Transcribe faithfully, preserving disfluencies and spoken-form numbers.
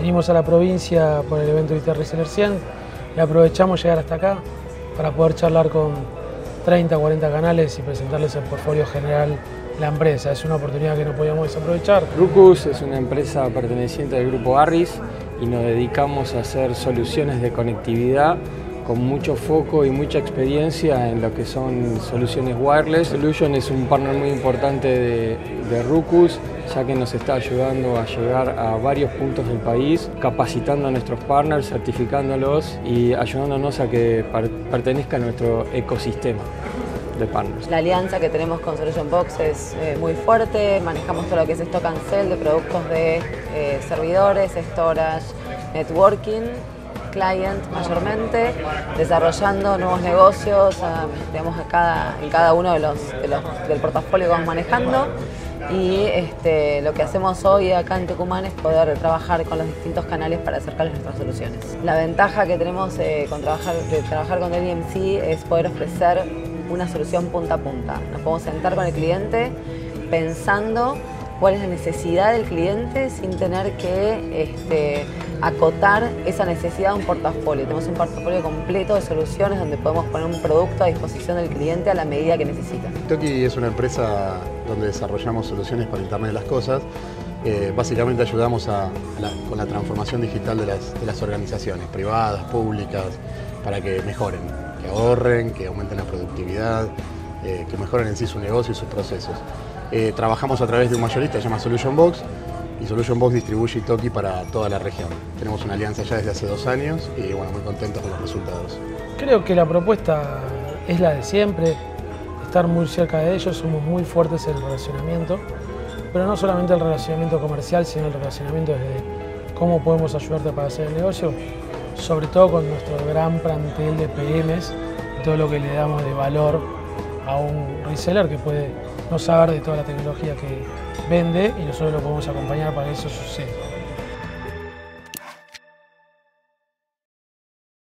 Venimos a la provincia por el evento I T Reseller cien y aprovechamos llegar hasta acá para poder charlar con treinta, cuarenta canales y presentarles el portfolio general de la empresa. Es una oportunidad que no podíamos desaprovechar. Ruckus es una empresa perteneciente al grupo Arris y nos dedicamos a hacer soluciones de conectividad con mucho foco y mucha experiencia en lo que son soluciones wireless. Solution es un partner muy importante de, de Ruckus, ya que nos está ayudando a llegar a varios puntos del país, capacitando a nuestros partners, certificándolos y ayudándonos a que pertenezcan a nuestro ecosistema de partners. La alianza que tenemos con Solution Box es eh, muy fuerte, manejamos todo lo que es stock and sell de productos de eh, servidores, storage, networking, client mayormente, desarrollando nuevos negocios uh, digamos, en, cada, en cada uno de los, de los, del portafolio que vamos manejando. Y este, lo que hacemos hoy acá en Tucumán es poder trabajar con los distintos canales para acercarles nuestras soluciones. La ventaja que tenemos eh, con trabajar, de trabajar con el E M C es poder ofrecer una solución punta a punta. Nos podemos sentar con el cliente pensando cuál es la necesidad del cliente sin tener que este, acotar esa necesidad a un portafolio. Tenemos un portafolio completo de soluciones donde podemos poner un producto a disposición del cliente a la medida que necesita. Toki es una empresa donde desarrollamos soluciones para Internet de las Cosas. Eh, básicamente ayudamos a, a la, con la transformación digital de las, de las organizaciones privadas, públicas, para que mejoren, que ahorren, que aumenten la productividad, eh, que mejoren en sí su negocio y sus procesos. Eh, trabajamos a través de un mayorista que se llama Solution Box y Solution Box distribuye Toki para toda la región. Tenemos una alianza ya desde hace dos años y bueno, muy contentos con los resultados. Creo que la propuesta es la de siempre, estar muy cerca de ellos, somos muy fuertes en el relacionamiento, pero no solamente el relacionamiento comercial, sino el relacionamiento desde cómo podemos ayudarte para hacer el negocio, sobre todo con nuestro gran plantel de P Ms y todo lo que le damos de valor a un reseller que puede no saber de toda la tecnología que vende y nosotros lo podemos acompañar para que eso suceda.